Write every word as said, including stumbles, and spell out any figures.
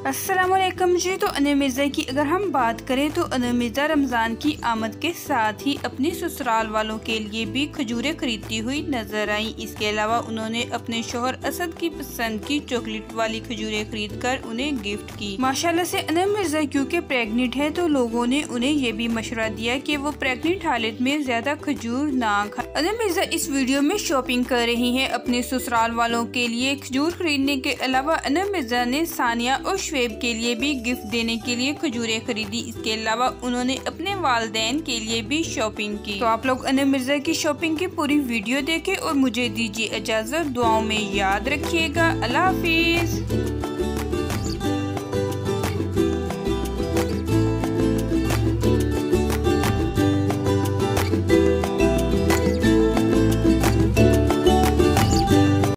अस्सलामुअलैकुम जी। तो अनम मिर्ज़ा की अगर हम बात करें तो अनम मिर्ज़ा रमज़ान की आमद के साथ ही अपने ससुराल वालों के लिए भी खजूरें खरीदती हुई नजर आई। इसके अलावा उन्होंने अपने शोहर असद की पसंद की चॉकलेट वाली खजूरें खरीद कर उन्हें गिफ्ट की। माशाल्लाह से अनम मिर्ज़ा क्योंकि प्रेग्नेंट है तो लोगों ने उन्हें ये भी मशवरा दिया कि वो प्रेग्नेंट हालत में ज्यादा खजूर ना खाए। अनम मिर्ज़ा इस वीडियो में शॉपिंग कर रही है अपने ससुराल वालों के लिए। खजूर खरीदने के अलावा अनम मिर्ज़ा ने सानिया और शुएब के लिए भी गिफ्ट देने के लिए खजूरें खरीदी। इसके अलावा उन्होंने अपने वालिदैन के लिए भी शॉपिंग की। तो आप लोग अनम मिर्ज़ा की शॉपिंग की पूरी वीडियो देखें और मुझे दीजिए इजाजत। दुआओं में याद रखिएगा। अल्लाह हाफिज।